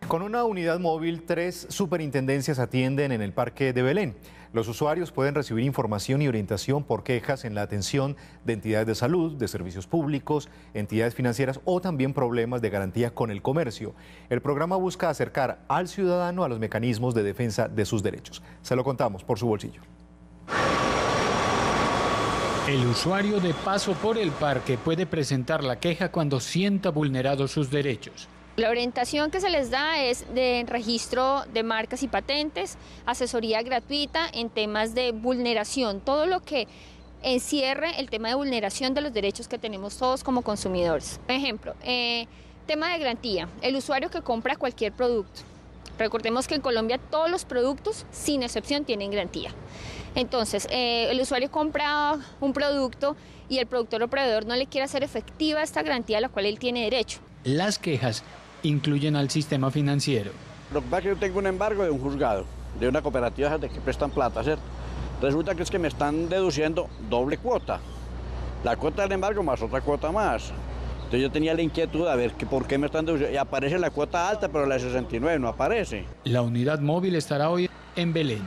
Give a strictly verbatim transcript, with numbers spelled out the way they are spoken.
Con una unidad móvil, tres superintendencias atienden en el Parque de Belén. Los usuarios pueden recibir información y orientación por quejas en la atención de entidades de salud, de servicios públicos, entidades financieras o también problemas de garantía con el comercio. El programa busca acercar al ciudadano a los mecanismos de defensa de sus derechos. Se lo contamos por su bolsillo. El usuario de paso por el parque puede presentar la queja cuando sienta vulnerados sus derechos. La orientación que se les da es de registro de marcas y patentes, asesoría gratuita en temas de vulneración, todo lo que encierre el tema de vulneración de los derechos que tenemos todos como consumidores. Por ejemplo, eh, tema de garantía, el usuario que compra cualquier producto. Recordemos que en Colombia todos los productos, sin excepción, tienen garantía. Entonces, eh, el usuario compra un producto y el productor o proveedor no le quiere hacer efectiva esta garantía a la cual él tiene derecho. Las quejas incluyen al sistema financiero. Lo que pasa es que yo tengo un embargo de un juzgado, de una cooperativa de que prestan plata, ¿cierto? Resulta que es que me están deduciendo doble cuota. La cuota del embargo más otra cuota más. Entonces yo tenía la inquietud de ver que por qué me están deduciendo. Y aparece la cuota alta, pero la de sesenta y nueve no aparece. La unidad móvil estará hoy en Belén.